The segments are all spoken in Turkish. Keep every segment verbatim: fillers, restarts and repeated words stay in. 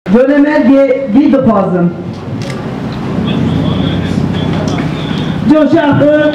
Dönemel bir dipazım. Coşakı,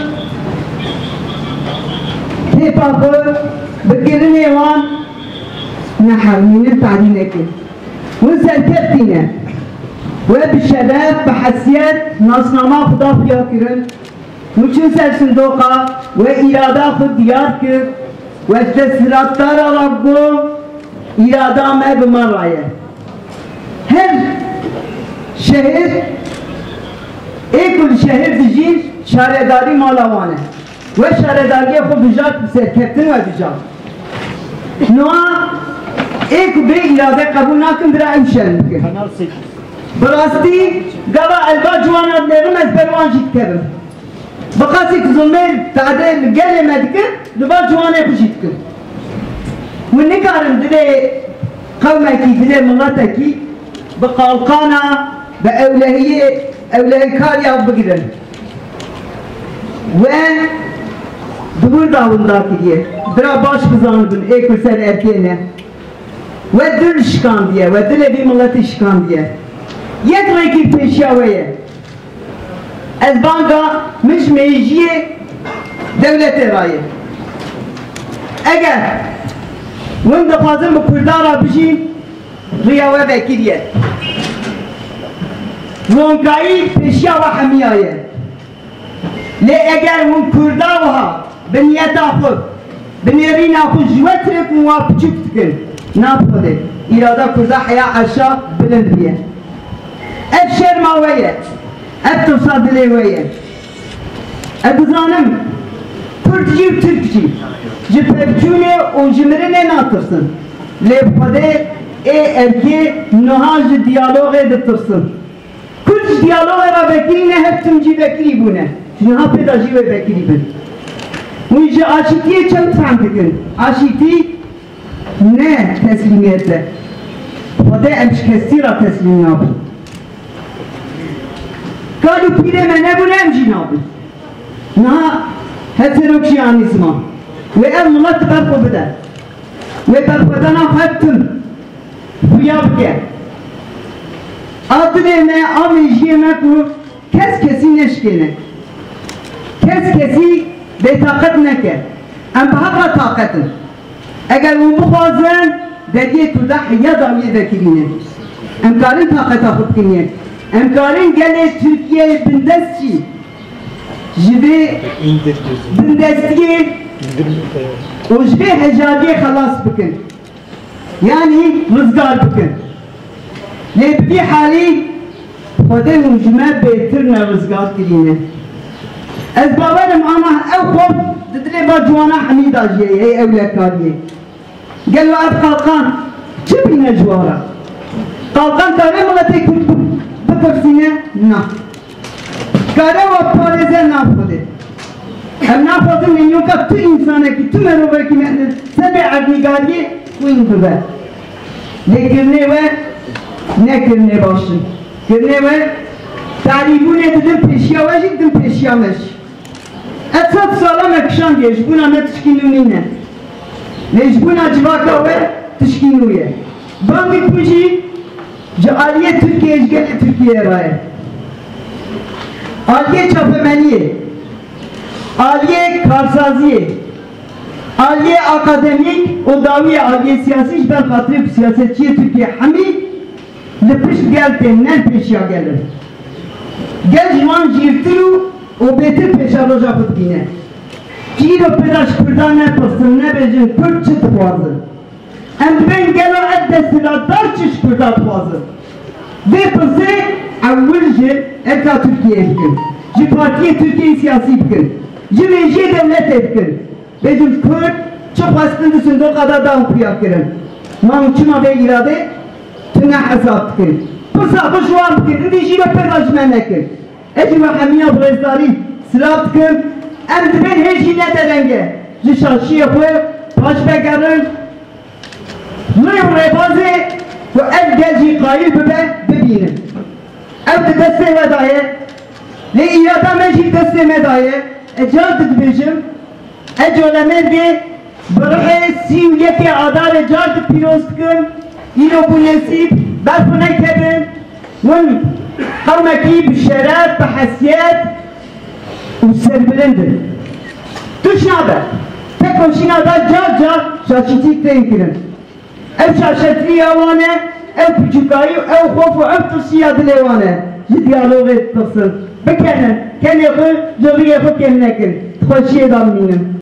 tepakı, bekirin evan, نحاولين تعدينك ونسلكتنا وبالشباب بحسيات ناصنا ما خدا فيها كرن وشن سلسندوقا وإرادة خد ديارك والتسرات ترى ربو إرادة ما بمرايا هر شهر اي كل شهر تجين شهرداري مالوانه وشهرداري خد بجات بسلكتن وبجات نوع एक बे इरादे कबूल ना करें बिरा इंशान के बरास्ती गवा अलबा जुआना नेर में परवान जीत कर बकासी कुज़ुमेल तादे गले में दिखे लबा जुआने खुशीत कर वो निकारन दिले कौम की दिले मलाता की बकालकाना बأولهية أولهية كاريا بقدر و دور داون دا كذيه برا باش بزان بن एक सर erkeğine ve dil şkan diye ve dile bir milleti şkan diye yek rakip peşaveye ez banka miş mecliye devlet rayı eğer bunda fazla mı kurdara bişin riyave bekiriye ronkayı peşava hamiyaye le eğer bu kurdava beniyet afur beniyeri nafuz jüvetrek muvapiçük tıkın نافذ إرادة كذا حياة عشاء بلندية أبشر ما ويا أبتصاد لي ويا أبزانم كردجي وتركجي جبرتوني وجمرني ناطرسن لبخده إيه أركي نهاج ديالوغ دترسن كل ديالوغ را بكرينه هب تمجي بكري بونه نها بداجي وبكري بن ويجي عاشتي كم فهمتكن عاشتي ne teslimiyette Fade emş kestira teslim nabi Kalu pireme ne bu nemci nabi Na heterokşiyanizma Ve ev mulat berko beder Ve berkodana hattın Buyabke Adı ne amijiyeme ku Kes kesi neşkene Kes kesi betakat neke Em bahaka takatın اگر اون بخوازن دیگه تو ده حیا دامیه دکرینه امکارین طاقت خود کنیه امکارین گله ترکیه بندستی جبه بندستی و جبه هجابی خلاص بکن یعنی رزگار بکن لبدی حالی خدا مجمع بهتر رزگار کرینه از باورم اما او خود ددري با جوانا حميد اجي هي اولاد كاريه قال له اب قلقان تبي نجوارا قلقان ترى ما تكتب بتفسينه نا كاره وبارزه نافذه هم نافذه من يوم كت انسانه كي تمرو بكي من سبع عدنيغاريه وين ببا لكن و نكرنه باشن كرنه و تعريبونه دم پیشیا واجی دم پیشیا مش اتفاق سلام اکشان دیش بنا نه تشکیلونینه لیش بنا جواکا و تشکیلویه بامی کجی جالیه ترکیه اشگل ترکیه رای آلیه çapemeniye آلیه کارسازیه آلیه akademik o daviye آلیه siyasi ben hatırı siyasetçiye Türkiye hami lepış geldi ne peşya gelir gel jwan jirtiru o betir peşa roja fıtkine Kiro pedaş kurdane pastın ne bejin Kürt çıt boğazı em ben gelo eddesila dar çiş kurdat boğazı ve pası avvulje eka Türkiye etkin ji partiye Türkiye siyasi etkin ji rejiye devlet etkin bejin Kürt çok aslında sündür kadar da okuyak kirin mamçına ve irade tüne hesap etkin pısa pışvan etkin indi jiro pedaş mennekin eci mahamiya brezdari silah etkin em dibin heci ne derenge ji şaşı yapı baş bekarın Nuyum rebaze ve ev gelci kayıl bibe bibinin ev de deste vedaye le iyada mecid deste medaye e cardık bejim e colemerge bırhe sivliyeti adare cardık pirostkın إنه بنسيب برفنا كبن ون قومكي بشرف بحسيات وسربلندن توش نابه تكوشينا دا جا جا شاشيتي تنكرن او شاشتري اوانه او بچوكاي او خوف او ترسيا دلوانه جديالوغ تصل بكنا كان يقول جوغي يخو كن لكن تخوشي دامينم